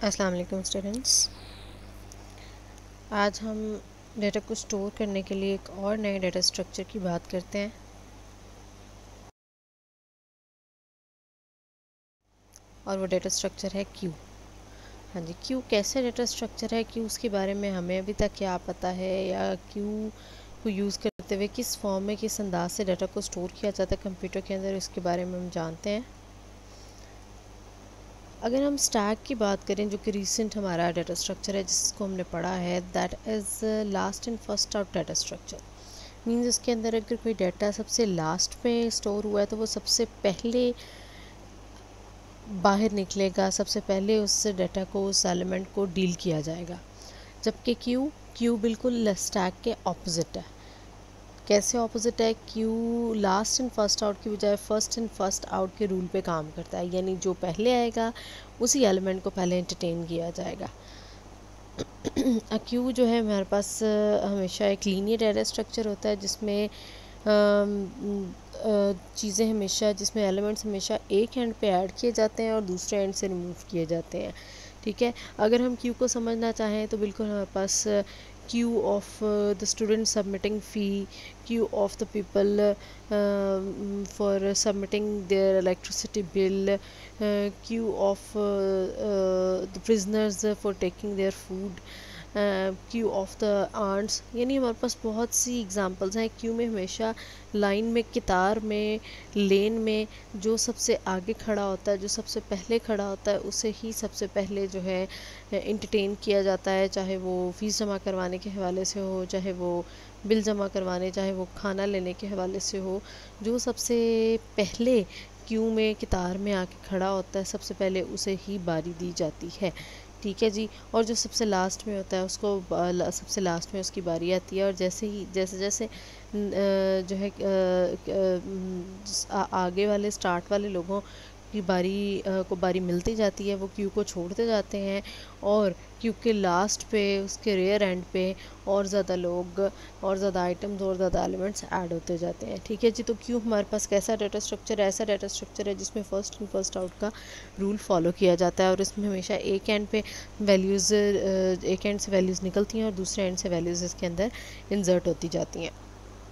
अस्सलाम वालेकुम स्टूडेंट्स। आज हम डेटा को स्टोर करने के लिए एक और नए डेटा स्ट्रक्चर की बात करते हैं। और वो डेटा स्ट्रक्चर है क्यू। हाँ जी, क्यू कैसे डेटा स्ट्रक्चर है, क्यू उसके बारे में हमें अभी तक क्या पता है, या क्यू को यूज़ करते हुए किस फॉर्म में किस अंदाज से डाटा को स्टोर किया जाता है कंप्यूटर के अंदर, इसके बारे में हम जानते हैं। अगर हम स्टैक की बात करें, जो कि रीसेंट हमारा डाटा स्ट्रक्चर है जिसको हमने पढ़ा है, that is last in first out data structure. Means इसके अंदर अगर कोई डाटा सबसे लास्ट में स्टोर हुआ है तो वो सबसे पहले बाहर निकलेगा, सबसे पहले उस डाटा को, उस एलिमेंट को डील किया जाएगा। जबकि क्यू क्यू बिल्कुल स्टैक के ऑपोजिट है। कैसे ऑपोजिट है? Queue last in first out की बजाय फर्स्ट इन फर्स्ट आउट के रूल पे काम करता है, यानी जो पहले आएगा उसी एलिमेंट को पहले एंटरटेन किया जाएगा। क्यू जो है हमारे पास हमेशा एक लीनियर डाटा स्ट्रक्चर होता है, जिसमें चीज़ें हमेशा, जिसमें एलिमेंट्स हमेशा एक एंड पे ऐड किए जाते हैं और दूसरे एंड से रिमूव किए जाते हैं। ठीक है, अगर हम क्यू को समझना चाहें तो बिल्कुल हमारे पास queue of the student submitting fee, queue of the people for submitting their electricity bill, queue of the prisoners for taking their food, queue of the ants. यानी हमारे पास बहुत सी एग्जांपल्स हैं। क्यू में हमेशा लाइन में, कतार में, लेन में जो सबसे आगे खड़ा होता है, जो सबसे पहले खड़ा होता है, उसे ही सबसे पहले जो है इंटरटेन किया जाता है, चाहे वो फ़ीस जमा करवाने के हवाले से हो, चाहे वो बिल जमा करवाने, चाहे वो खाना लेने के हवाले से हो। जो सबसे पहले क्यू में, कतार में आके खड़ा होता है, सबसे पहले उसे ही बारी दी जाती है। ठीक है जी। और जो सबसे लास्ट में होता है उसको सबसे लास्ट में उसकी बारी आती है। और जैसे ही जैसे जैसे जो है आगे वाले स्टार्ट वाले लोगों की बारी को बारी मिलती जाती है, वो क्यू को छोड़ते जाते हैं, और क्यू के लास्ट पे, उसके रेयर एंड पे और ज़्यादा लोग, और ज़्यादा आइटम्स और ज़्यादा एलिमेंट्स ऐड होते जाते हैं। ठीक है जी। तो क्यू हमारे पास कैसा डाटा स्ट्रक्चर है? ऐसा डाटा स्ट्रक्चर है जिसमें फर्स्ट इन फर्स्ट आउट का रूल फॉलो किया जाता है, और इसमें हमेशा एक एंड पे वैल्यूज़, एक एंड से वैल्यूज़ निकलती हैं और दूसरे एंड से वैल्यूज़ इसके अंदर इंसर्ट होती जाती हैं।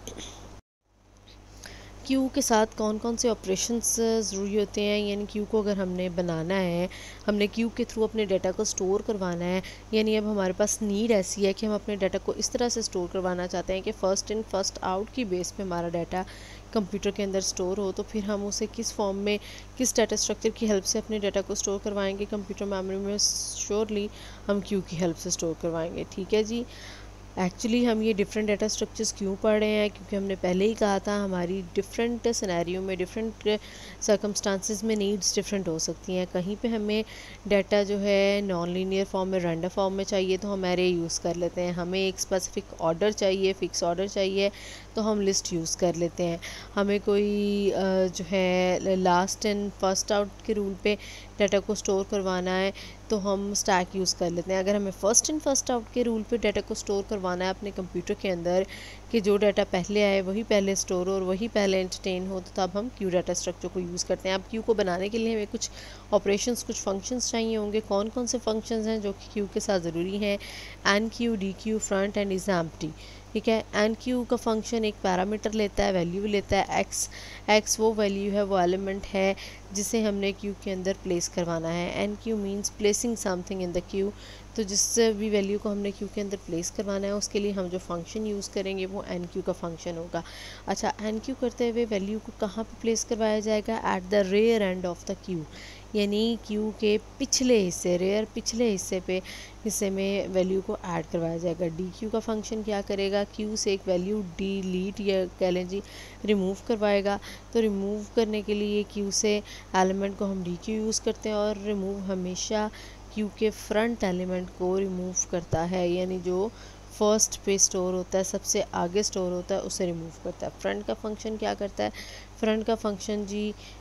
क्यू के साथ कौन कौन से ऑपरेशंस ज़रूरी होते हैं, यानी क्यू को अगर हमने बनाना है, हमने क्यू के थ्रू अपने डाटा को स्टोर करवाना है, यानी अब हमारे पास नीड ऐसी है कि हम अपने डाटा को इस तरह से स्टोर करवाना चाहते हैं कि फ़र्स्ट इन फर्स्ट आउट की बेस पे हमारा डाटा कंप्यूटर के अंदर स्टोर हो, तो फिर हम उसे किस फॉर्म में, किस डाटा स्ट्रक्चर की हेल्प से अपने डाटा को स्टोर करवाएंगे कंप्यूटर मेमोरी में? श्योरली हम क्यू की हेल्प से स्टोर करवाएंगे। ठीक है जी। एक्चुअली हम ये डिफरेंट डाटा स्ट्रक्चर्स क्यों पढ़ रहे हैं? क्योंकि हमने पहले ही कहा था हमारी डिफरेंट सिनेरियो में, डिफरेंट सर्कमस्टांसिस में नीड्स डिफरेंट हो सकती हैं। कहीं पे हमें डाटा जो है नॉन लीनियर फॉर्म में, रैंडम फॉर्म में चाहिए तो हम एरे यूज़ कर लेते हैं। हमें एक स्पेसिफिक ऑर्डर चाहिए, फिक्स ऑर्डर चाहिए तो हम लिस्ट यूज़ कर लेते हैं। हमें कोई जो है लास्ट एंड फर्स्ट आउट के रूल पे डाटा को स्टोर करवाना है तो हम स्टैक यूज़ कर लेते हैं। अगर हमें फ़र्स्ट इन फर्स्ट आउट के रूल पे डाटा को स्टोर करवाना है अपने कंप्यूटर के अंदर, कि जो डाटा पहले आए वही पहले स्टोर हो और वही पहले एंटरटेन हो, तो तब हम क्यू डाटा स्ट्रक्चर को यूज़ करते हैं। अब क्यू को बनाने के लिए हमें कुछ ऑपरेशंस, कुछ फंक्शंस चाहिए होंगे। कौन कौन से फंक्शंस हैं जो कि क्यू के साथ ज़रूरी हैं? Enqueue, dequeue, front end is empty. ठीक है। एन क्यू का फंक्शन एक पैरामीटर लेता है, वैल्यू लेता है एक्स। एक्स वो वैल्यू है, वो एलिमेंट है जिसे हमने क्यू के अंदर प्लेस करवाना है। Enqueue means placing something in the queue. तो जिस भी वैल्यू को हमने क्यू के अंदर प्लेस करवाना है उसके लिए हम जो फंक्शन यूज़ करेंगे वो एन क्यू का फंक्शन होगा। अच्छा, एन क्यू करते हुए वैल्यू को कहाँ पे प्लेस करवाया जाएगा? At the rear end of the queue, यानी क्यू के पिछले हिस्से, रेयर पिछले हिस्से में वैल्यू को ऐड करवाया जाएगा। डी क्यू का फंक्शन क्या करेगा? क्यू से एक वैल्यू डिलीट या कह लें जी रिमूव करवाएगा। तो रिमूव करने के लिए क्यू से एलिमेंट को हम डी क्यू यूज़ करते हैं, और रिमूव हमेशा क्यू के फ्रंट एलिमेंट को रिमूव करता है, यानी जो फर्स्ट पे स्टोर होता है, सबसे आगे स्टोर होता है, उसे रिमूव करता है। फ्रंट का फंक्शन क्या करता है? फ्रंट का फंक्शन जी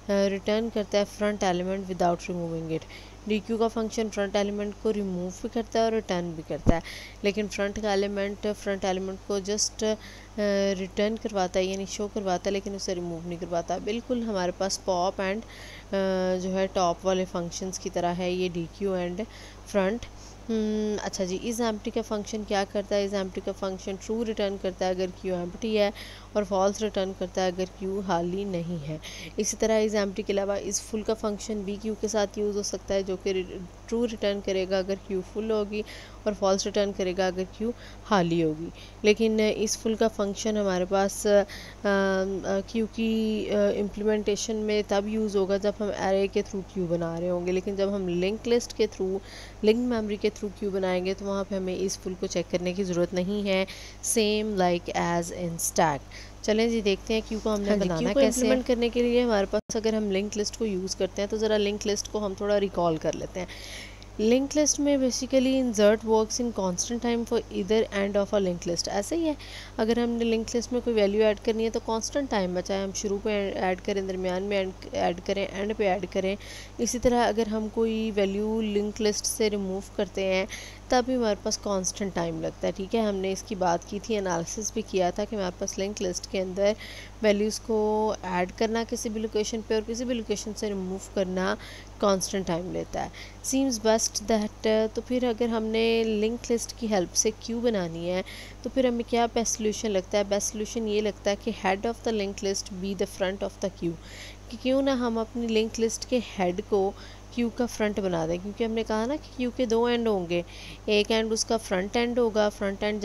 रिटर्न करता है front element without removing it. Dequeue का फंक्शन फ्रंट एलिमेंट को रिमूव भी करता है और रिटर्न भी करता है, लेकिन फ्रंट एलिमेंट को जस्ट रिटर्न करवाता है यानी शो करवाता है, लेकिन उसे रिमूव नहीं करवाता। बिल्कुल हमारे पास पॉप एंड जो है टॉप वाले फंक्शंस की तरह है ये डी क्यू एंड फ्रंट। अच्छा जी, इस एम्प्टी का फंक्शन क्या करता है? इस एम्प्टी का फंक्शन ट्रू रिटर्न करता है अगर क्यू एम्प्टी है, और फॉल्स रिटर्न करता है अगर क्यू खाली नहीं है। इसी तरह इस एम्प्टी के अलावा इस फुल का फंक्शन भी क्यू के साथ यूज़ हो सकता है, जो कि ट्रू रिटर्न करेगा अगर क्यू फुल होगी, और फॉल्स रिटर्न करेगा अगर क्यू खाली होगी। लेकिन इस फुल का फंक्शन हमारे पास क्यू की इम्प्लीमेंटेशन में तब यूज़ होगा जब हम एरे के थ्रू क्यू बना रहे होंगे, लेकिन जब हम लिंक लिस्ट के थ्रू, लिंक मेमोरी के थ्रू क्यू बनाएंगे तो वहाँ पे हमें इस फुल को चेक करने की ज़रूरत नहीं है, same like as in stack. चलें जी, देखते हैं क्यू को हमने बनाना कैसे। इम्प्लीमेंट करने के लिए हमारे पास अगर हम लिंक लिस्ट को यूज़ करते हैं तो ज़रा लिंक लिस्ट को हम थोड़ा रिकॉल कर लेते हैं। लिंक लिस्ट में basically insert works in constant time for either end of a link list. ऐसे ही है, अगर हमने लिंक लिस्ट में कोई वैल्यू ऐड करनी है तो कांस्टेंट टाइम में, चाहे हम शुरू पे ऐड करें, दरमियान में ऐड करें, एंड पे ऐड करें। इसी तरह अगर हम कोई वैल्यू लिंक लिस्ट से रिमूव करते हैं तब भी हमारे पास कांस्टेंट टाइम लगता है। ठीक है, हमने इसकी बात की थी, एनालिसिस भी किया था कि हमारे पास लिंक लिस्ट के अंदर वैल्यूज़ को ऐड करना किसी भी लोकेशन पे और किसी भी लोकेशन से रिमूव करना कांस्टेंट टाइम लेता है। सीम्स बेस्ट दैट, तो फिर अगर हमने लिंक लिस्ट की हेल्प से क्यू बनानी है तो फिर हमें क्या बेस्ट सोल्यूशन लगता है? बेस्ट सोल्यूशन ये लगता है कि head of the link list be the front of the queue, कि क्यों ना हम अपनी लिंक लिस्ट के हेड को क्यू का फ्रंट बना दें, क्योंकि हमने कहा ना कि क्यू के दो एंड होंगे, एक एंड उसका फ्रंट एंड होगा, फ्रंट एंड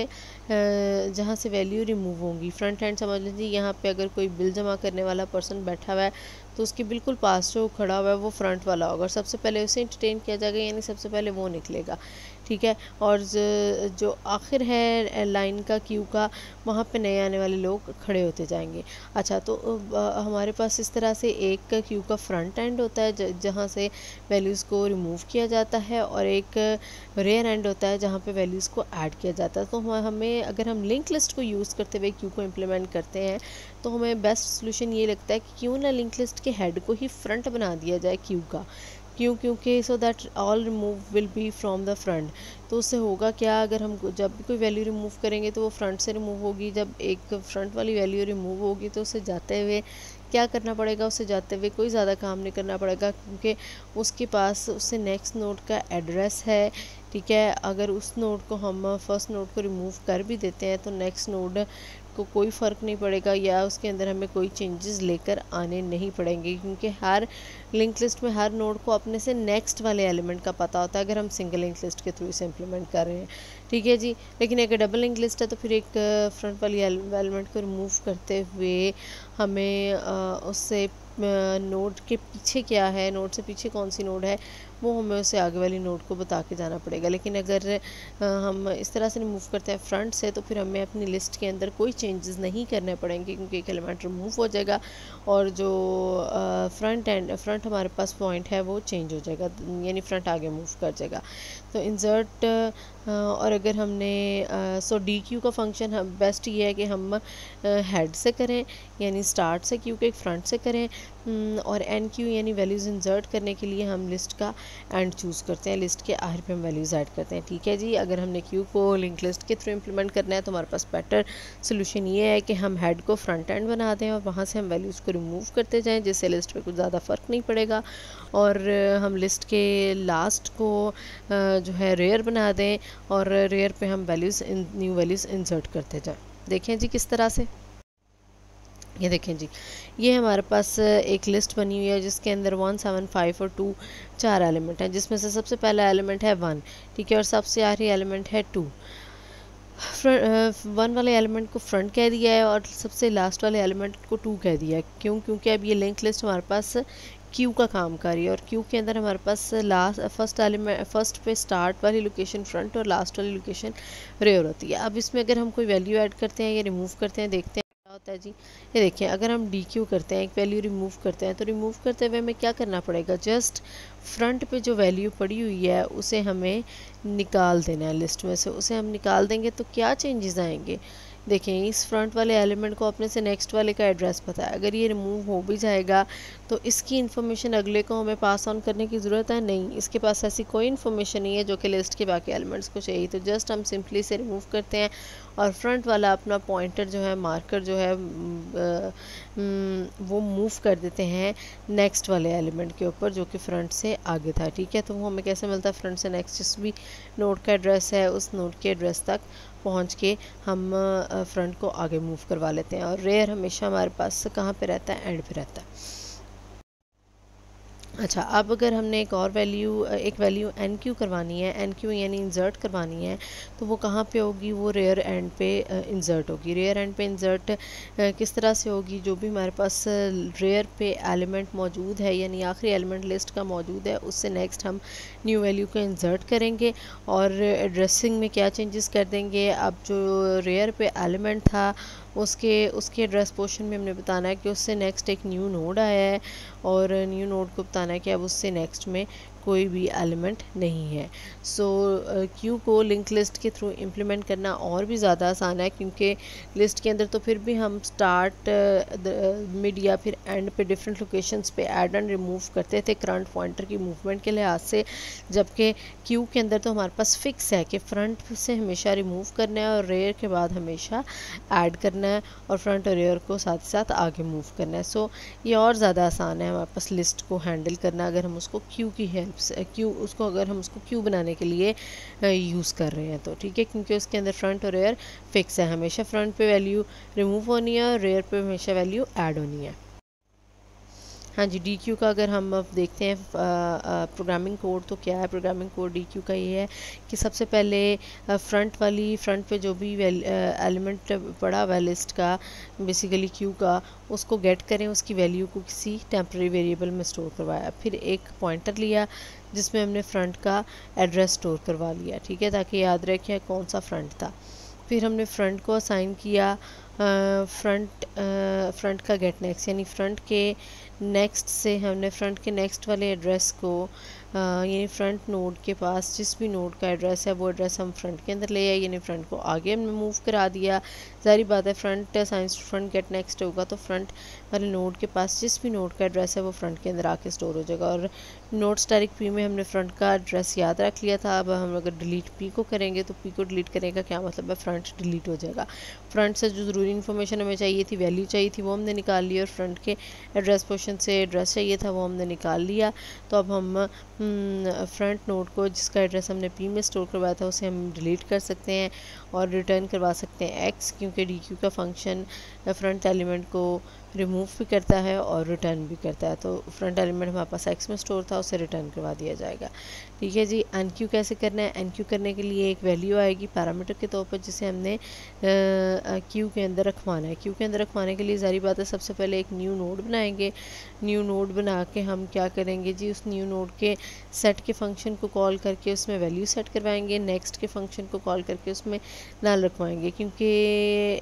जहाँ से वैल्यू रिमूव होंगी। फ्रंट एंड समझ लीजिए यहाँ पे अगर कोई बिल जमा करने वाला पर्सन बैठा हुआ है तो उसके बिल्कुल पास जो खड़ा हुआ है वो फ्रंट वाला होगा, सबसे पहले उसे इंटरटेन किया जाएगा, यानी सबसे पहले वो निकलेगा। ठीक है, और जो आखिर है लाइन का क्यू का, वहाँ पे नए आने वाले लोग खड़े होते जाएंगे। अच्छा, तो हमारे पास इस तरह से एक क्यू का फ्रंट एंड होता है जहाँ से वैल्यूज़ को रिमूव किया जाता है, और एक रेयर एंड होता है जहाँ पे वैल्यूज़ को ऐड किया जाता है। तो हमें अगर हम लिंक लिस्ट को यूज़ करते हुए क्यू को इम्प्लीमेंट करते हैं तो हमें बेस्ट सोल्यूशन ये लगता है कि क्यों ना लिंक लिस्ट के हेड को ही फ्रंट बना दिया जाए क्यू का। क्योंकि so that all remove will be from the front. तो उससे होगा क्या, अगर हम जब भी कोई वैल्यू रिमूव करेंगे तो वो फ्रंट से रिमूव होगी। जब एक फ्रंट वाली वैल्यू रिमूव होगी तो उसे जाते हुए क्या करना पड़ेगा? उसे जाते हुए कोई ज़्यादा काम नहीं करना पड़ेगा, क्योंकि उसके पास उससे नेक्स्ट नोड का एड्रेस है। ठीक है, अगर उस नोड को हम फर्स्ट नोड को रिमूव कर भी देते हैं तो नेक्स्ट नोड को कोई फ़र्क नहीं पड़ेगा, या उसके अंदर हमें कोई चेंजेस लेकर आने नहीं पड़ेंगे, क्योंकि हर लिंक लिस्ट में हर नोड को अपने से नेक्स्ट वाले एलिमेंट का पता होता है अगर हम सिंगल लिंक लिस्ट के थ्रू इसे इम्प्लीमेंट कर रहे हैं। ठीक है जी, लेकिन अगर डबल लिंक लिस्ट है तो फिर एक फ्रंट वाली एलिमेंट को रिमूव करते हुए हमें उससे नोड के पीछे क्या है, नोड से पीछे कौन सी नोड है, वो हमें उसे आगे वाली नोड को बता के जाना पड़ेगा। लेकिन अगर हम इस तरह से रिमूव करते हैं फ्रंट से तो फिर हमें अपनी लिस्ट के अंदर कोई चेंजेस नहीं करने पड़ेंगे, क्योंकि एक एलिमेंट रिमूव हो जाएगा और जो फ्रंट हमारे पास पॉइंट है वो चेंज हो जाएगा, यानी फ्रंट आगे मूव कर जाएगा। तो इंसर्ट और अगर हमने सो डी क्यू का फंक्शन हम बेस्ट ये है कि हम हेड से करें, यानी स्टार्ट से क्यू के फ्रंट से करें, और एन क्यू यानी वैल्यूज़ इंसर्ट करने के लिए हम लिस्ट का एंड चूज़ करते हैं, लिस्ट के आखिर पे हम वैल्यूज़ ऐड करते हैं। ठीक है जी, अगर हमने क्यू को लिंक लिस्ट के थ्रू इम्प्लीमेंट करना है तो हमारे पास बेटर सोल्यूशन ये है कि हम हेड को फ्रंट एंड बना दें और वहाँ से हम वैल्यूज़ को रिमूव करते जाएँ, जिससे लिस्ट पे कुछ ज़्यादा फ़र्क नहीं पड़ेगा, और हम लिस्ट के लास्ट को जो है रेयर बना दें और रेयर पे हम न्यू वैल्यूज़ इंसर्ट करते जाएँ। देखें जी किस तरह से, ये देखें जी, ये हमारे पास एक लिस्ट बनी हुई है जिसके अंदर 1, 7, 5 और 2 4 एलिमेंट हैं, जिसमें से सबसे पहला एलिमेंट है 1। ठीक है, और सबसे आखिरी एलिमेंट है 2। 1 वाले एलिमेंट को फ्रंट कह दिया है और सबसे लास्ट वाले एलिमेंट को 2 कह दिया है। क्यों? क्योंकि अब ये लिंक लिस्ट हमारे पास क्यू का काम कर रही है, और क्यू के अंदर हमारे पास फर्स्ट पे स्टार्ट वाली लोकेशन फ्रंट और लास्ट वाली लोकेशन रेयर होती है। अब इसमें अगर हम कोई वैल्यू ऐड करते हैं या रिमूव करते हैं, देखते हैं क्या होता है जी। ये देखिए, अगर हम डी क्यू करते हैं, एक वैल्यू रिमूव करते हैं, तो रिमूव करते हुए हमें क्या करना पड़ेगा? जस्ट फ्रंट पे जो वैल्यू पड़ी हुई है उसे हमें निकाल देना है लिस्ट में से। उसे हम निकाल देंगे तो क्या चेंजेस आएंगे? देखें, इस फ्रंट वाले एलिमेंट को अपने से नेक्स्ट वाले का एड्रेस पता है, अगर ये रिमूव हो भी जाएगा तो इसकी इन्फॉर्मेशन अगले को हमें पास ऑन करने की ज़रूरत है नहीं, इसके पास ऐसी कोई इन्फॉर्मेशन नहीं है जो कि लिस्ट के बाकी एलिमेंट्स को चाहिए। तो जस्ट हम सिंपली से रिमूव करते हैं और फ्रंट वाला अपना पॉइंटर जो है, मार्कर जो है वो मूव कर देते हैं नेक्स्ट वाले एलिमेंट के ऊपर जो कि फ्रंट से आगे था। ठीक है, तो वो हमें कैसे मिलता है, फ्रंट से नेक्स्ट जिस भी नोड का एड्रेस है उस नोड के एड्रेस तक पहुंच के हम फ्रंट को आगे मूव करवा लेते हैं। और रेयर हमेशा हमारे पास कहाँ पे रहता है, एंड पे रहता है। अच्छा, अब अगर हमने एक वैल्यू एन क्यू करवानी है, एन क्यू यानी इंसर्ट करवानी है, तो वो कहाँ पे होगी, वो रेयर एंड पे इंसर्ट होगी। रेयर एंड पे इंसर्ट किस तरह से होगी, जो भी हमारे पास रेयर पे एलिमेंट मौजूद है यानी आखिरी एलिमेंट लिस्ट का मौजूद है, उससे नेक्स्ट हम न्यू वैल्यू को इंसर्ट करेंगे और एड्रेसिंग में क्या चेंजेस कर देंगे। अब जो रेयर पे एलिमेंट था उसके एड्रेस पोर्शन में हमने बताना है कि उससे नेक्स्ट एक न्यू नोड आया है और न्यू नोड को बताना है कि अब उससे नेक्स्ट में कोई भी एलिमेंट नहीं है। सो क्यू को लिंक लिस्ट के थ्रू इम्प्लीमेंट करना और भी ज़्यादा आसान है, क्योंकि लिस्ट के अंदर तो फिर भी हम स्टार्ट मिड या फिर एंड पे डिफरेंट लोकेशंस पे ऐड एंड रिमूव करते थे करंट पॉइंटर की मूवमेंट के लिहाज से, जबकि क्यू के अंदर तो हमारे पास फिक्स है कि फ्रंट से हमेशा रिमूव करना है और रेयर के बाद हमेशा ऐड करना है और फ्रंट और रेयर को साथ साथ आगे मूव करना है। सो ये और ज़्यादा आसान है हमारे पास लिस्ट को हैंडल करना अगर हम उसको क्यू की हेल्प से अगर हम उसको क्यू बनाने के लिए यूज़ कर रहे हैं तो। ठीक है, क्योंकि उसके अंदर फ्रंट और रेयर फिक्स है, हमेशा फ्रंट पे वैल्यू रिमूव होनी है और रेयर पे हमेशा वैल्यू ऐड होनी है। हाँ जी, डी क्यू का अगर हम अब देखते हैं प्रोग्रामिंग कोड, तो क्या है प्रोग्रामिंग कोड डी क्यू का। ये है कि सबसे पहले फ्रंट पे जो भी एलिमेंट पड़ा हुआ लिस्ट का, बेसिकली क्यू का, उसको गेट करें, उसकी वैल्यू को किसी टेम्प्रेरी वेरिएबल में स्टोर करवाया। फिर एक पॉइंटर लिया जिसमें हमने फ्रंट का एड्रेस स्टोर करवा लिया। ठीक है, ताकि याद रखें कौन सा फ्रंट था। फिर हमने फ्रंट को असाइन किया फ्रंट का गेट नेक्स्ट, यानी फ्रंट के नेक्स्ट से हमने फ्रंट के नेक्स्ट वाले एड्रेस को यानी फ्रंट नोड के पास जिस भी नोड का एड्रेस है वो एड्रेस हम फ्रंट के अंदर ले आए, यानी फ्रंट को आगे हमने मूव करा दिया। जारी बात है front since front get next होगा तो फ्रंट वाले नोड के पास जिस भी नोड का एड्रेस है वो फ्रंट के अंदर आके स्टोर हो जाएगा। और नोट स्टैटिक पी में हमने फ्रंट का एड्रेस याद रख लिया था। अब हम अगर डिलीट पी को करेंगे तो पी को डिलीट करने का क्या मतलब है, फ्रंट डिलीट हो जाएगा। फ्रंट से जो ज़रूरी इन्फॉर्मेशन हमें चाहिए थी, वैल्यू चाहिए थी, वो हमने निकाल ली और फ्रंट के एड्रेस पोर्शन से एड्रेस चाहिए था वो हमने निकाल लिया। तो अब हम फ्रंट नोड को जिसका एड्रेस हमने पी में स्टोर करवाया था उसे हम डिलीट कर सकते हैं और रिटर्न करवा सकते हैं एक्स, क्योंकि डी क्यू का फंक्शन फ्रंट एलिमेंट को रिमूव भी करता है और रिटर्न भी करता है। तो फ्रंट एलिमेंट हमारे पास एक्स में स्टोर था, उसे रिटर्न करवा दिया जाएगा। ठीक है जी, एन क्यू कैसे करना है। एन क्यू करने के लिए एक वैल्यू आएगी पैरामीटर के तौर पर जिसे हमने क्यू के अंदर रखवाना है। क्यू के अंदर रखवाने के लिए जारी बात है सबसे पहले एक न्यू नोड बनाएंगे। न्यू नोड बना के हम क्या करेंगे जी, उस न्यू नोड के सेट के फंक्शन को कॉल करके उसमें वैल्यू सेट करवाएंगे। नेक्स्ट के फंक्शन को कॉल करके उसमें नल रखवाएंगे, क्योंकि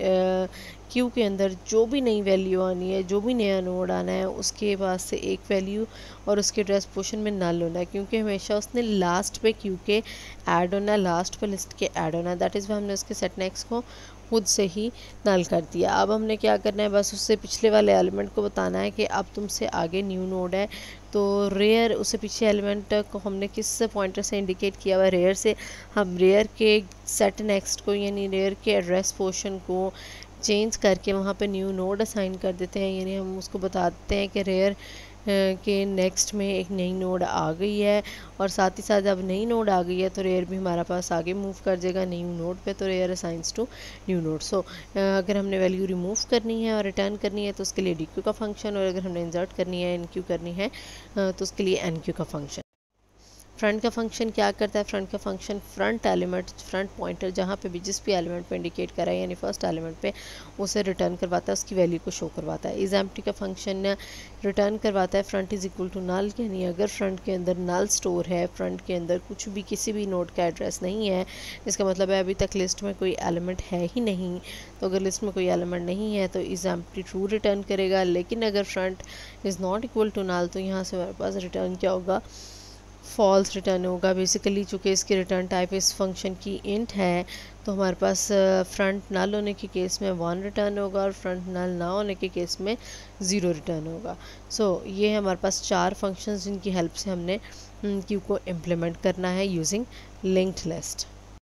क्यू के अंदर जो भी नई वैल्यू आनी है, जो भी नया नोड आना है, उसके पास से एक वैल्यू और उसके एड्रेस पोर्शन में नल होना है, क्योंकि हमेशा उसने लास्ट पे क्यू के ऐड होना है, लास्ट पे लिस्ट के ऐड होना है। दैट इज़ वाई हमने उसके सेट नेक्स्ट को खुद से ही नल कर दिया। अब हमने क्या करना है, बस उससे पिछले वाले एलिमेंट को बताना है कि अब तुमसे आगे न्यू नोड है। तो रेयर, उससे पीछे एलिमेंट को हमने किस पॉइंटर से इंडिकेट किया हुआ, रेयर से। हम रेयर के सेट नेक्स्ट को यानी रेयर के एड्रेस पोर्शन को चेंज करके वहाँ पे न्यू नोड असाइन कर देते हैं, यानी हम उसको बता देते हैं कि रेयर के नेक्स्ट में एक नई नोड आ गई है और साथ ही साथ जब नई नोड आ गई है तो रेयर भी हमारा पास आगे मूव कर जाएगा न्यू नोड पे, तो rear assigns to new node. So अगर हमने वैल्यू रिमूव करनी है और रिटर्न करनी है तो उसके लिए डी क्यू का फंक्शन, और अगर हमने इंसर्ट करनी है एन क्यू करनी है तो उसके लिए एन क्यू का फंक्शन। फ्रंट का फंक्शन क्या करता है, फ्रंट का function front element, front pointer जहाँ पे भी जिस भी एलिमेंट पे इंडिकेट करा है यानी फर्स्ट एलिमेंट पे, उसे रिटर्न करवाता है, उसकी वैल्यू को शो करवाता है। इज एम्प्टी का फंक्शन रिटर्न करवाता है front is equal to null, यानी अगर फ्रंट के अंदर नल स्टोर है, फ्रंट के अंदर कुछ भी किसी भी नोड का एड्रेस नहीं है, इसका मतलब है अभी तक लिस्ट में कोई एलिमेंट है ही नहीं। तो अगर लिस्ट में कोई एलिमेंट नहीं है तो इज एम्प्टी ट्रू रिटर्न करेगा। लेकिन अगर front is not equal to null तो यहाँ से हमारे पास रिटर्न क्या होगा, फॉल्स रिटर्न होगा। बेसिकली चूँकि इसकी रिटर्न टाइप इस फंक्शन की इंट है तो हमारे पास फ्रंट नल होने के केस में 1 रिटर्न होगा और फ्रंट नल ना होने के केस में 0 रिटर्न होगा। सो ये हमारे पास 4 फंक्शंस जिनकी हेल्प से हमने क्यू को इम्प्लीमेंट करना है यूजिंग लिंक्ड लिस्ट।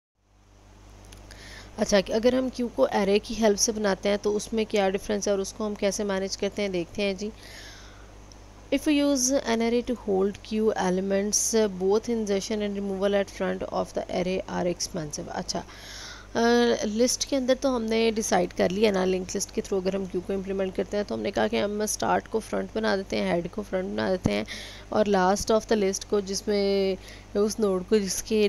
अच्छा, कि अगर हम क्यू को एरे की हेल्प से बनाते हैं तो उसमें क्या डिफरेंस है और उसको हम कैसे मैनेज करते हैं, देखते हैं जी। If we use an array to hold queue elements, both insertion and removal at front of the array are expensive। अच्छा, लिस्ट के अंदर तो हमने डिसाइड कर लिया ना, लिंक लिस्ट के थ्रू अगर हम क्यू को इम्प्लीमेंट करते हैं तो हमने कहा कि हम स्टार्ट को फ्रंट बना देते हैं, हेड को फ्रंट बना देते हैं और लास्ट ऑफ द लिस्ट को, जिसमें उस नोड को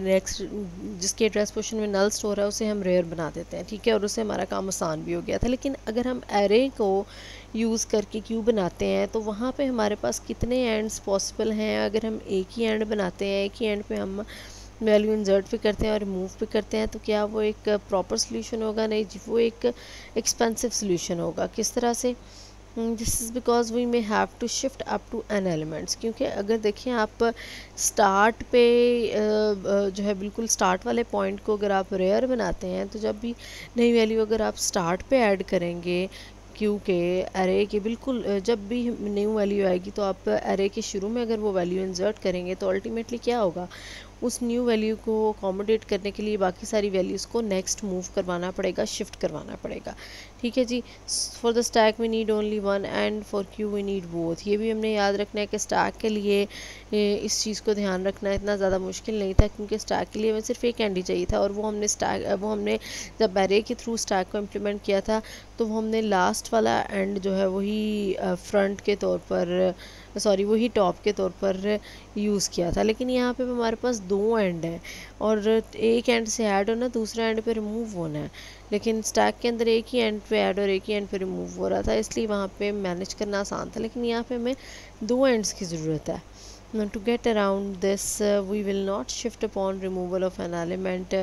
जिसके एड्रेस पोजीशन में नल स्टोर है, उसे हम रेयर बना देते हैं, ठीक है, और उससे हमारा काम आसान भी हो गया था। लेकिन अगर हम एरे को यूज़ करके क्यू बनाते हैं तो वहाँ पे हमारे पास कितने एंड्स पॉसिबल हैं। अगर हम एक ही एंड बनाते हैं, एक ही एंड पे हम वैल्यू इंसर्ट भी करते हैं और रिमूव भी करते हैं, तो क्या वो एक प्रॉपर सोल्यूशन होगा? नहीं जी, वो एक एक्सपेंसिव सोल्यूशन होगा। किस तरह से? This is because we may have to shift up to n elements. क्योंकि अगर देखिए आप स्टार्ट पे जो है बिल्कुल स्टार्ट वाले पॉइंट को अगर आप रेयर बनाते हैं तो जब भी नई वैल्यू अगर आप स्टार्ट पे ऐड करेंगे क्यू के एरे के, बिल्कुल जब भी न्यू वैल्यू आएगी तो आप एरे के शुरू में अगर वो वैल्यू इंसर्ट करेंगे तो अल्टीमेटली क्या होगा, उस न्यू वैल्यू को अकोमोडेट करने के लिए बाकी सारी वैल्यूज़ को नेक्स्ट मूव करवाना पड़ेगा, शिफ्ट करवाना पड़ेगा, ठीक है जी। For the stack we need only one end for queue we need both. ये भी हमने याद रखना है कि स्टैक के लिए इस चीज़ को ध्यान रखना इतना ज़्यादा मुश्किल नहीं था, क्योंकि स्टैक के लिए हमें सिर्फ एक एंड ही चाहिए था और वो हमने जब एरे के थ्रू स्टैक को इम्प्लीमेंट किया था तो वो हमने लास्ट वाला एंड जो है वही फ्रंट के तौर पर, सॉरी वही टॉप के तौर पर यूज़ किया था। लेकिन यहाँ पे हमारे पास 2 एंड हैं और एक एंड से ऐड होना, दूसरा एंड पे रिमूव होना है, लेकिन स्टैक के अंदर एक ही एंड पे ऐड और एक ही एंड पे रिमूव हो रहा था, इसलिए वहाँ पे मैनेज करना आसान था। लेकिन यहाँ पे हमें 2 एंड्स की ज़रूरत है। To get around this, we will not shift upon removal of an element।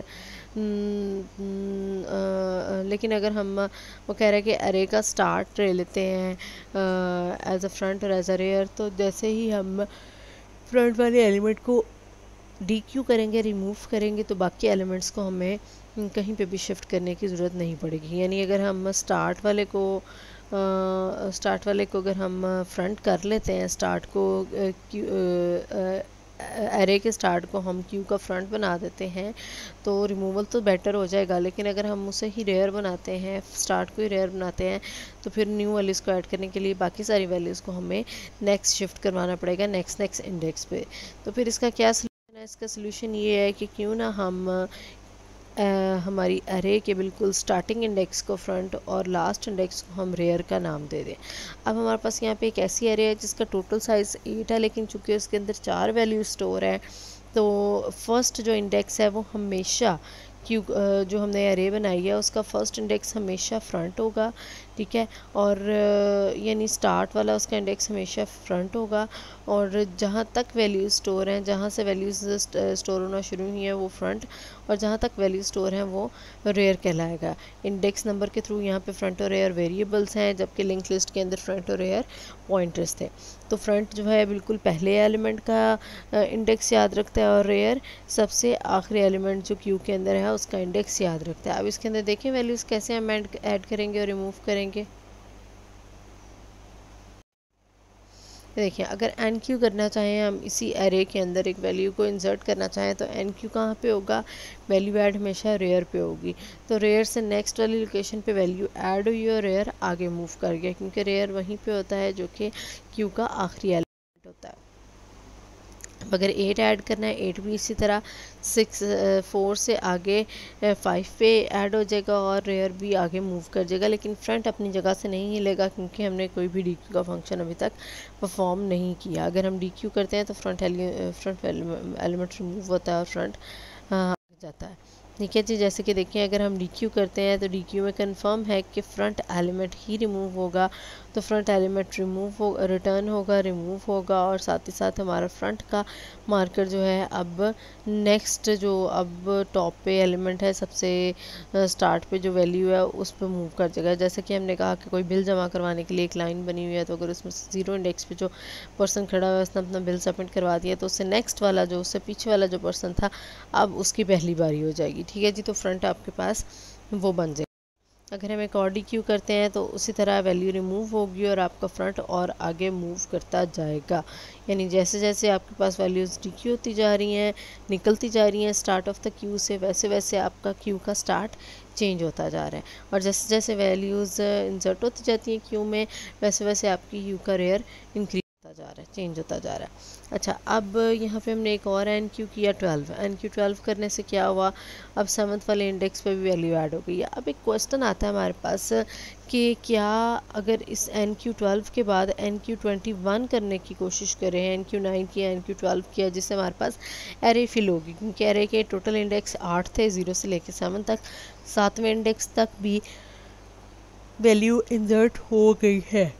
लेकिन अगर हम वो कह रहे हैं कि अरे का स्टार्ट ले लेते हैं एज अ फ्रंट और एज अ रेयर, तो जैसे ही हम फ्रंट वाले एलिमेंट को डी क्यू करेंगे, रिमूव करेंगे, तो बाकी एलिमेंट्स को हमें कहीं पे भी शिफ्ट करने की ज़रूरत नहीं पड़ेगी। यानी अगर हम स्टार्ट वाले को अगर हम फ्रंट कर लेते हैं, स्टार्ट को एरे के स्टार्ट को हम क्यू का फ्रंट बना देते हैं तो रिमूवल तो बेटर हो जाएगा। लेकिन अगर हम उसे ही रेयर बनाते हैं, स्टार्ट को ही रेयर बनाते हैं, तो फिर न्यू वैल्यूज़ को ऐड करने के लिए बाकी सारी वैल्यूज़ को हमें नेक्स्ट शिफ्ट करवाना पड़ेगा नेक्स्ट इंडेक्स पे। तो फिर इसका क्या सोल्यूशन है? इसका सोल्यूशन ये है कि क्यों ना हम हमारी अरे के बिल्कुल स्टार्टिंग इंडेक्स को फ्रंट और लास्ट इंडेक्स को हम रेयर का नाम दे दें। अब हमारे पास यहाँ पे एक ऐसी अरे है जिसका टोटल साइज़ 8 है, लेकिन चूँकि उसके अंदर 4 वैल्यू स्टोर है तो फर्स्ट जो इंडेक्स है वो हमेशा क्यू जो हमने अरे बनाई है उसका फर्स्ट इंडेक्स हमेशा फ्रंट होगा, ठीक है, और यानी स्टार्ट वाला उसका इंडेक्स हमेशा फ्रंट होगा और जहाँ तक वैल्यूज़ स्टोर हैं, जहाँ से वैल्यूज़ स्टोर होना शुरू हुई हैं वो फ्रंट, और जहाँ तक वैल्यू स्टोर हैं वो रेयर कहलाएगा। इंडेक्स नंबर के थ्रू यहाँ पे फ्रंट और रेयर वेरिएबल्स हैं, जबकि लिंक लिस्ट के अंदर फ्रंट और रेयर पॉइंटर्स थे। तो फ्रंट जो है बिल्कुल पहले एलिमेंट का इंडेक्स याद रखता है और रेयर सबसे आखिरी एलिमेंट जो क्यू के अंदर है उसका इंडेक्स याद रखता है। अब इसके अंदर देखें वैल्यूज़ कैसे हम ऐड करेंगे और रिमूव करेंगे। देखिए, अगर एन क्यू करना चाहें हम इसी एरे के अंदर एक वैल्यू को इंसर्ट करना चाहें तो एन क्यू कहाँ पे होगा? वैल्यू ऐड हमेशा रेयर पे होगी। तो रेयर से नेक्स्ट वाली लोकेशन पे वैल्यू ऐड हुई और रेयर आगे मूव कर गया, क्योंकि रेयर वहीं पे होता है जो कि क्यू का आखिरी एलिमेंट होता है। अगर 8 ऐड करना है, 8 भी इसी तरह 4 से आगे 5 पे ऐड हो जाएगा और रेयर भी आगे मूव कर जाएगा, लेकिन फ्रंट अपनी जगह से नहीं हिलेगा क्योंकि हमने कोई भी डी क्यू का फंक्शन अभी तक परफॉर्म नहीं किया। अगर हम डी क्यू करते हैं तो फ्रंट एलिमेंट रिमूव होता है और फ्रंट जाता है, ठीक है जी। जैसे कि देखिए, अगर हम डी क्यू करते हैं तो डी क्यू में कंफर्म है कि फ्रंट एलिमेंट ही रिमूव होगा, तो फ्रंट एलिमेंट रिटर्न होगा, रिमूव होगा, और साथ ही साथ हमारा फ्रंट का मार्कर जो है अब नेक्स्ट जो अब टॉप पे एलिमेंट है सबसे स्टार्ट पे जो वैल्यू है उस पर मूव कर जाएगा। जैसे कि हमने कहा कि कोई बिल जमा करवाने के लिए एक लाइन बनी हुई है, तो अगर उसमें 0 इंडेक्स पे जो पर्सन खड़ा हुआ है उसने अपना बिल सबमिट करवा दिया, तो उससे नेक्स्ट वाला जो उससे पीछे वाला जो पर्सन था अब उसकी पहली बारी हो जाएगी। ठीक है जी, तो फ्रंट आपके पास वो बन जाएगा। अगर हम एक और डी क्यू करते हैं तो उसी तरह वैल्यू रिमूव होगी और आपका फ्रंट और आगे मूव करता जाएगा। यानी जैसे जैसे आपके पास वैल्यूज़ डी क्यू होती जा रही हैं, निकलती जा रही हैं स्टार्ट ऑफ द क्यू से, वैसे वैसे आपका क्यू का स्टार्ट चेंज होता जा रहा है। और जैसे जैसे वैल्यूज़ इंसर्ट होती जाती हैं क्यू में, वैसे वैसे आपकी क्यू का रेयर इंक्रीज होता जा रहा है, चेंज होता जा रहा है। अच्छा, अब यहाँ पे हमने एक और एन क्यू किया 12। एन क्यू 12 करने से क्या हुआ, अब 7th वाले इंडेक्स पे भी वैल्यू ऐड हो गई है। अब एक क्वेश्चन आता है हमारे पास कि क्या अगर इस एन क्यू 12 के बाद एन क्यू 21 करने की कोशिश करें, एन क्यू 9 किया, एन क्यू 12 किया, जिससे हमारे पास एरे फिल होगी, क्योंकि एरे के टोटल इंडेक्स 8 थे 0 से लेकर 7 तक, 7वें इंडेक्स तक भी वैल्यू इंसर्ट हो गई है।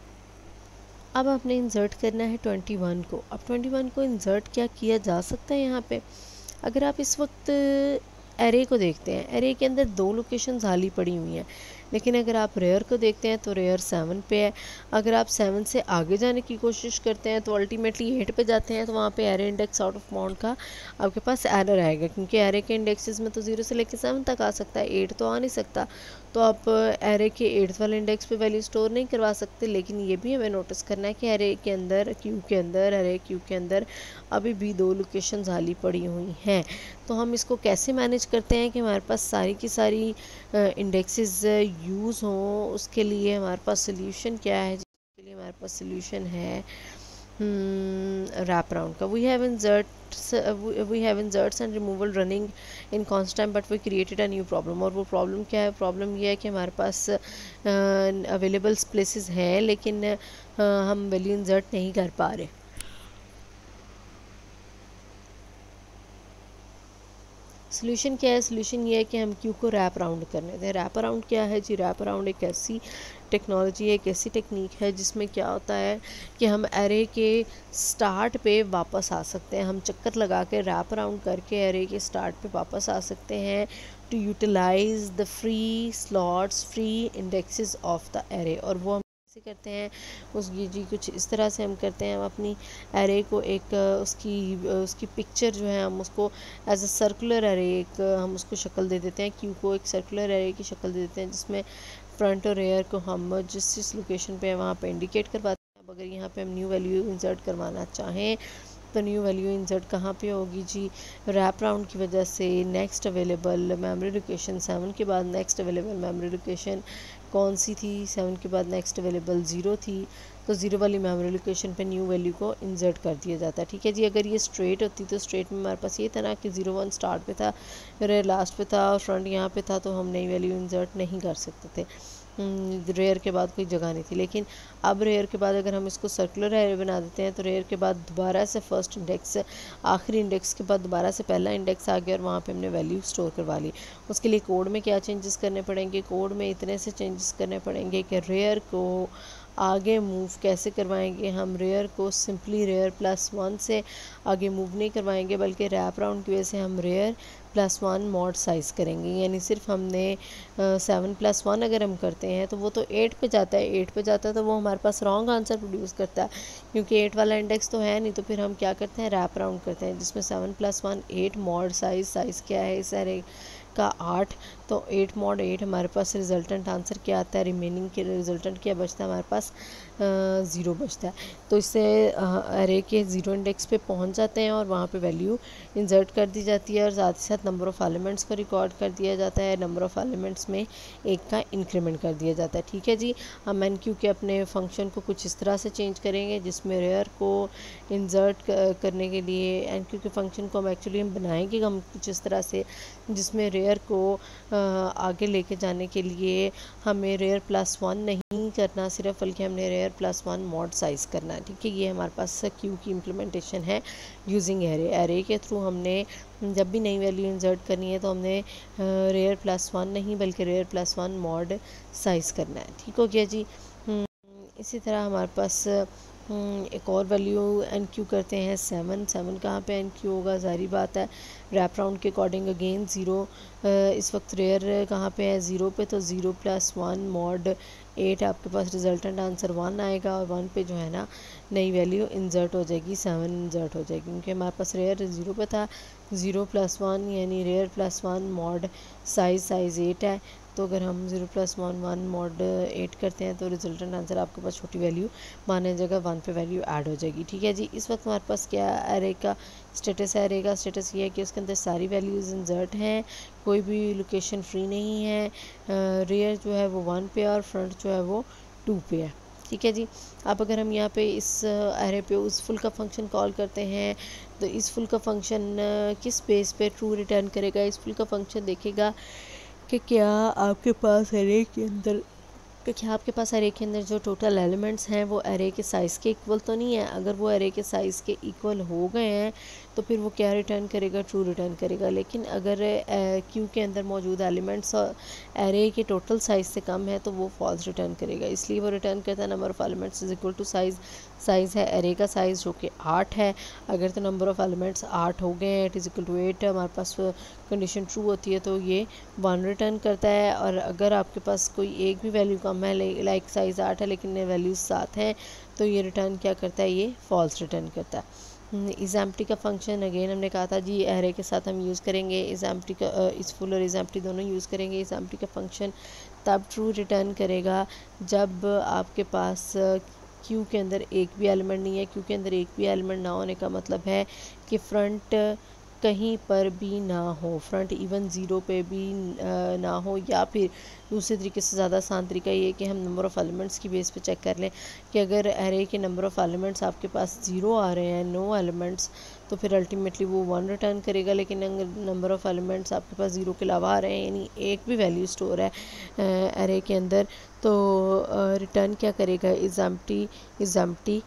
अब आपने इंसर्ट करना है 21 को। अब 21 को इंसर्ट क्या किया जा सकता है यहाँ पे, अगर आप इस वक्त एरे को देखते हैं, एरे के अंदर 2 लोकेशन खाली पड़ी हुई हैं, लेकिन अगर आप रेयर को देखते हैं तो रेयर 7 पे है। अगर आप 7 से आगे जाने की कोशिश करते हैं तो अल्टीमेटली 8 पे जाते हैं, तो वहाँ पे array index out of bound का आपके पास एरर आएगा, क्योंकि एरे के इंडेक्सेस में तो 0 से लेकर 7 तक आ सकता है, 8 तो आ नहीं सकता। तो आप एरे के 8th वाले इंडेक्स पे वैल्यू स्टोर नहीं करवा सकते। लेकिन ये भी हमें नोटिस करना है कि एरे के अंदर एरे क्यू के अंदर अभी भी 2 लोकेशन खाली पड़ी हुई हैं। तो हम इसको कैसे मैनेज करते हैं कि हमारे पास सारी की सारी इंडेक्सेस यूज़ हों, उसके लिए हमारे पास सोल्यूशन क्या है। जिसके लिए हमारे पास सोल्यूशन है wrap around का। we have inserts and removal running in constant, but we created a new problem। और वो प्रॉब्लम क्या है, प्रॉब्लम ये है कि हमारे पास अवेलेबल प्लेसेस हैं, लेकिन हम वैल्यू इंसर्ट नहीं कर पा रहे। सोल्यूशन क्या है, सोल्यूशन ये है कि हम क्यू को रैप अराउंड करने दें। रैप अराउंड क्या है जी, रैप अराउंड एक ऐसी टेक्नोलॉजी है, एक ऐसी टेक्निक है जिसमें क्या होता है कि हम एरे के स्टार्ट पे वापस आ सकते हैं। हम चक्कर लगा के रैप अराउंड करके एरे के स्टार्ट पे वापस आ सकते हैं to utilize the free slots, free indexes of the array. और वो कैसे करते हैं उसकी जी, कुछ इस तरह से हम करते हैं। हम अपनी एरे को एक उसकी पिक्चर जो है हम उसको एज अ सर्कुलर एरे एक हम उसको शक्ल दे देते हैं, क्यू को एक सर्कुलर एरे की शक्ल दे देते हैं, जिसमें फ्रंट और रेयर को हम जिस लोकेशन पे है वहाँ पे इंडिकेट करवाते हैं। अब अगर यहाँ पे हम न्यू वैल्यू इंसर्ट करवाना चाहें तो न्यू वैल्यू इंसर्ट कहाँ पे होगी जी, रैप राउंड की वजह से नेक्स्ट अवेलेबल मेमोरी लोकेशन 7 के बाद नेक्स्ट अवेलेबल मेमोरी लोकेशन कौन सी थी, 7 के बाद नेक्स्ट अवेलेबल 0 थी, तो 0 वाली मेमोरी लोकेशन पे न्यू वैल्यू को इंसर्ट कर दिया जाता है। ठीक है जी, अगर ये स्ट्रेट होती तो स्ट्रेट में हमारे पास ये था ना कि 0 1 स्टार्ट पे था, रेयर लास्ट पे था और फ्रंट यहाँ पे था, तो हम नई वैल्यू इंसर्ट नहीं कर सकते थे। रेयर के बाद कोई जगह नहीं थी। लेकिन अब रेयर के बाद अगर हम इसको सर्कुलर एरे बना देते हैं तो रेयर के बाद दोबारा से फर्स्ट इंडेक्स, आखिरी इंडेक्स के बाद दोबारा से पहला इंडेक्स आ गया और वहाँ पे हमने वैल्यू स्टोर करवा ली। उसके लिए कोड में क्या चेंजेस करने पड़ेंगे, कोड में इतने से चेंजेस करने पड़ेंगे कि रेयर को आगे मूव कैसे करवाएंगे। हम रेयर को सिंपली रेयर +1 से आगे मूव नहीं करवाएंगे, बल्कि रैप राउंड की वजह से हम रेयर +1 मॉड साइज़ करेंगे। यानी सिर्फ हमने 7 +1 अगर हम करते हैं तो वो तो 8 पे जाता है, 8 पे जाता है तो वो हमारे पास रॉन्ग आंसर प्रोड्यूस करता है, क्योंकि 8 वाला इंडेक्स तो है नहीं। तो फिर हम क्या करते हैं, रैप राउंड करते हैं, जिसमें 7 +1 8 मॉड साइज़ क्या है इस एरे का 8, तो 8 मॉड 8 हमारे पास रिजल्टेंट आंसर क्या आता है, रिमेनिंग के रिजल्टेंट क्या बचता है हमारे पास 0 बचता है। तो इससे एरे के 0 इंडेक्स पे पहुंच जाते हैं और वहाँ पे वैल्यू इंसर्ट कर दी जाती है और साथ ही साथ नंबर ऑफ़ एलिमेंट्स को रिकॉर्ड कर दिया जाता है। नंबर ऑफ़ एलिमेंट्स में एक का इंक्रीमेंट कर दिया जाता है। ठीक है जी, हम एन क्यू के अपने फंक्शन को कुछ इस तरह से चेंज करेंगे, जिसमें रेयर को इंसर्ट करने के लिए एन क्यू के फंक्शन को हम एक्चुअली हम बनाएंगे हम कुछ इस तरह से, जिसमें रेयर को आगे लेके जाने के लिए हमें रेयर +1 नहीं करना सिर्फ, बल्कि हमने रेयर +1 मॉड साइज़ करना है। ठीक है, ये हमारे पास क्यू की इम्प्लीमेंटेशन है यूजिंग एरे। एरे के थ्रू हमने जब भी नई वैल्यू इंसर्ट करनी है तो हमने रेयर +1 नहीं बल्कि रेयर +1 मॉड साइज़ करना है। ठीक हो गया जी। इसी तरह हमारे पास एक और वैल्यू एन क्यू करते हैं 7 कहाँ पे एन क्यू होगा, ज़ाहिर बात है रैप राउंड के अकॉर्डिंग अगेन 0। इस वक्त रेयर कहाँ पे है 0 पे, तो 0 + 1 mod 8 आपके पास रिजल्टेंट आंसर 1 आएगा और 1 पे जो है ना नई वैल्यू इंसर्ट हो जाएगी, 7 इंसर्ट हो जाएगी क्योंकि हमारे पास रेयर 0 पे था। 0 + 1 यानी रेयर +1 mod साइज़ 8 है, तो अगर हम 0 + 1 mod 8 करते हैं तो रिजल्टेंट आंसर आपके पास छोटी वैल्यू माना जाएगा, 1 पे वैल्यू ऐड हो जाएगी। ठीक है जी, इस वक्त हमारे पास क्या एरे का स्टेटस है, एरे का स्टेटस ये है कि उसके अंदर सारी वैल्यूज़ इंसर्ट हैं, कोई भी लोकेशन फ्री नहीं है। रेयर जो है वो 1 पे और फ्रंट जो है वो 2 पे है। ठीक है जी, अब अगर हम यहाँ पे इस एरे पे उस फुल का फंक्शन कॉल करते हैं तो इस फुल का फंक्शन किस बेस पे ट्रू रिटर्न करेगा। इस फुल का फंक्शन देखेगा कि क्या आपके पास एरे के अंदर जो टोटल एलिमेंट्स हैं वो एरे के साइज़ के इक्वल तो नहीं है। अगर वो एरे के साइज़ के इक्वल हो गए हैं तो फिर वो क्या रिटर्न करेगा, ट्रू रिटर्न करेगा। लेकिन अगर क्यू के अंदर मौजूद एलिमेंट्स एरे के टोटल साइज़ से कम है तो वो फॉल्स रिटर्न करेगा। इसलिए वो रिटर्न करता है number of elements is equal to size. Size है एरे का साइज़ जो कि 8 है। अगर तो नंबर ऑफ़ एलिमेंट्स 8 हो गए हैं, इट इज़ इक्वल टू 8, हमारे पास कंडीशन ट्रू होती है तो ये 1 रिटर्न करता है। और अगर आपके पास कोई एक भी वैल्यू कम है, लाइक साइज़ 8 है लेकिन वैल्यूज़ 7 हैं, तो ये रिटर्न क्या करता है, ये फॉल्स रिटर्न करता है। इज़ एम्प्टी का फंक्शन अगेन हमने कहा था जी एरे के साथ हम यूज़ करेंगे इज़ एम्प्टी का, इज़ फुल और इज़ एम्प्टी दोनों यूज़ करेंगे। इज़ एम्प्टी का फंक्शन तब ट्रू रिटर्न करेगा जब आपके पास क्यू के अंदर एक भी एलिमेंट नहीं है। क्यू के अंदर एक भी एलिमेंट ना होने का मतलब है कि फ्रंट कहीं पर भी ना हो, फ्रंट इवन 0 पे भी ना हो। या फिर दूसरे तरीके से ज़्यादा आसान तरीका ये है कि हम नंबर ऑफ़ एलिमेंट्स की बेस पे चेक कर लें कि अगर एरे के नंबर ऑफ़ एलिमेंट्स आपके पास 0 आ रहे हैं, नो एलिमेंट्स, तो फिर अल्टीमेटली वो 1 रिटर्न करेगा। लेकिन अगर नंबर ऑफ़ एलिमेंट्स आपके पास 0 के अलावा आ रहे हैं, यानी एक भी वैल्यू स्टोर है एरे के अंदर, तो रिटर्न क्या करेगा, is empty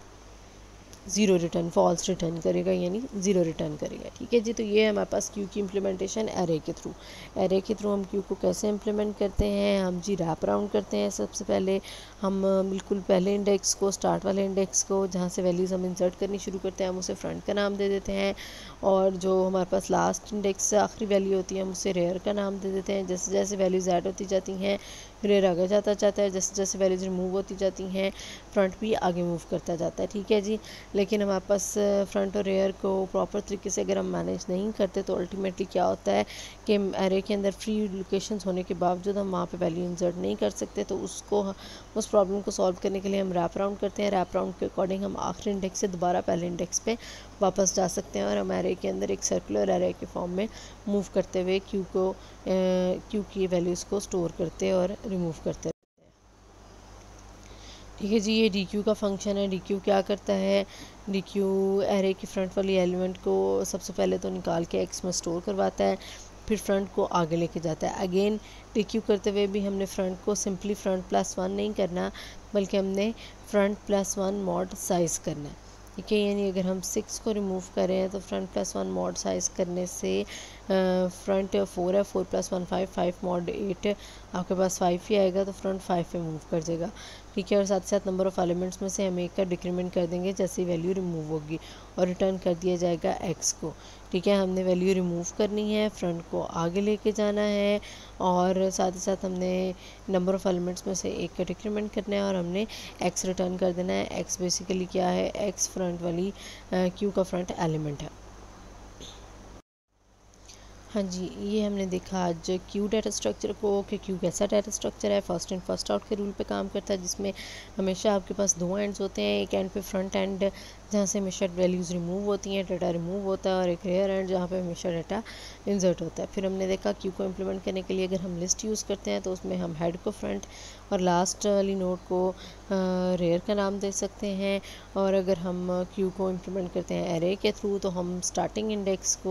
0 return, false return करेगा, यानी 0 रिटर्न करेगा। ठीक है जी, तो ये है हमारे पास क्यू की इम्प्लीमेंटेशन एरे के थ्रू। एरे के थ्रू हम क्यू को कैसे इम्प्लीमेंट करते हैं, हम जी रैप राउंड करते हैं। सबसे पहले हम बिल्कुल पहले इंडेक्स को, स्टार्ट वाले इंडेक्स को, जहाँ से वैल्यूज़ हम इंसर्ट करनी शुरू करते हैं, हम उसे फ्रंट का नाम दे देते हैं। और जो हमारे पास लास्ट इंडेक्स से आखिरी वैल्यू होती है, हम उसे रेयर का नाम दे देते हैं। जैसे जैसे वैल्यूज़ ऐड होती जाती हैं रेयर आगे जाता जाता है, जैसे जैसे वैल्यूज़ रिमूव होती जाती हैं फ्रंट भी आगे मूव करता जाता है। ठीक है जी, लेकिन हमारे पास फ्रंट और रेयर को प्रॉपर तरीके से अगर हम मैनेज नहीं करते तो अल्टीमेटली क्या होता है कि एरे के अंदर फ्री लोकेशंस होने के बावजूद हम वहाँ पे वैल्यू इंसर्ट नहीं कर सकते। तो उस प्रॉब्लम को सॉल्व करने के लिए हम रैप राउंड करते हैं। रैप राउंड के अकॉर्डिंग हम आखिरी इंडेक्स से दोबारा पहले इंडेक्स पे वापस जा सकते हैं और हम एरे के अंदर एक सर्कुलर एरे के फॉर्म में मूव करते हुए क्यू की वैल्यूज़ को स्टोर करते और रिमूव करते। ठीक है जी, ये डी क्यू का फंक्शन है। डी क्यू क्या करता है, डी क्यू एरे की फ्रंट वाली एलिमेंट को सबसे पहले तो निकाल के एक्स में स्टोर करवाता है, फिर फ्रंट को आगे लेके जाता है। अगेन डी क्यू करते हुए भी हमने फ्रंट को सिंपली फ्रंट +1 नहीं करना, बल्कि हमने फ्रंट +1 mod साइज़ करना है। ठीक है, यानी अगर हम 6 को रिमूव करें तो फ्रंट +1 mod साइज़ करने से फ्रंट 4 है, 4 + 1 5, 5 mod 8 आपके पास 5 ही आएगा, तो फ्रंट 5 पे मूव कर जाएगा। ठीक है, और साथ साथ नंबर ऑफ़ एलिमेंट्स में से हम एक का डिक्रीमेंट कर देंगे जैसे ही वैल्यू रिमूव होगी और रिटर्न कर दिया जाएगा एक्स को। ठीक है, हमने वैल्यू रिमूव करनी है, फ्रंट को आगे लेके जाना है और साथ ही साथ हमने नंबर ऑफ़ एलिमेंट्स में से एक का डिक्रीमेंट करना है और हमने एक्स रिटर्न कर देना है। एक्स बेसिकली क्या है, एक्स फ्रंट वाली क्यू का फ्रंट एलिमेंट है। हाँ जी, ये हमने देखा आज क्यू डाटा स्ट्रक्चर को कि क्यू कैसा डाटा स्ट्रक्चर है। फर्स्ट इन फर्स्ट आउट के रूल पे काम करता है, जिसमें हमेशा आपके पास 2 एंड्स होते हैं। एक एंड पे फ्रंट एंड जहाँ से हमेशा वैल्यूज़ रिमूव होती हैं, डाटा रिमूव होता है, और एक रेयर एंड जहाँ पे हमेशा डाटा इंसर्ट होता है। फिर हमने देखा क्यू को इम्प्लीमेंट करने के लिए अगर हम लिस्ट यूज़ करते हैं तो उसमें हम हेड को फ्रंट और लास्ट वाली नोड को रेयर का नाम दे सकते हैं। और अगर हम क्यू को इम्प्लीमेंट करते हैं एरे के थ्रू तो हम स्टार्टिंग इंडेक्स को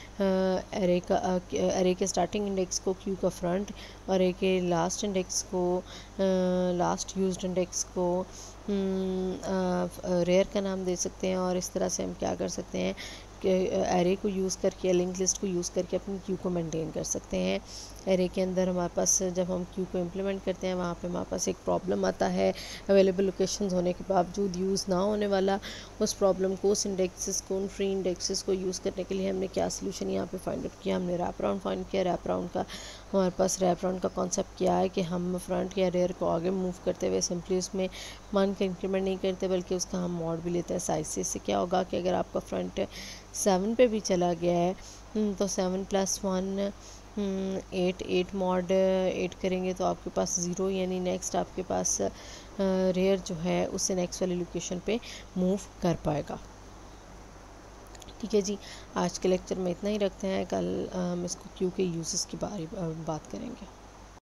एरे के स्टार्टिंग इंडेक्स को क्यू का फ्रंट और एरे के लास्ट इंडेक्स को लास्ट यूज्ड इंडेक्स को रेयर का नाम दे सकते हैं। और इस तरह से हम क्या कर सकते हैं एरे को यूज़ करके या लिंक लिस्ट को यूज़ करके अपनी क्यू को मेंटेन कर सकते हैं। एरे के अंदर हमारे पास जब हम क्यू को इम्प्लीमेंट करते हैं वहाँ पे हमारे पास एक प्रॉब्लम आता है, अवेलेबल लोकेशंस होने के बावजूद यूज़ ना होने वाला। उस प्रॉब्लम को, उस इंडेक्सेस को, उन फ्री इंडेक्सेस को यूज़ करने के लिए हमने क्या सोल्यूशन यहाँ पे फाइंड आउट किया, हमने रैप अराउंड फाइंड किया। रैप अराउंड का हमारे पास रैप अराउंड का कॉन्सेप्ट क्या है कि हम फ्रंट या रेयर को आगे मूव करते हुए सिंपली उसमें मान का इंक्रीमेंट नहीं करते बल्कि उसका हम मॉड भी लेते हैं साइज से। इससे क्या होगा कि अगर आपका फ्रंट 7 पे भी चला गया है तो 7+1 8 8 मॉड 8 करेंगे तो आपके पास 0, यानी नेक्स्ट आपके पास रेयर जो है उससे नेक्स्ट वाली लोकेशन पे मूव कर पाएगा। ठीक है जी, आज के लेक्चर में इतना ही रखते हैं। कल हम इसको क्यू के यूजेस की बात करेंगे।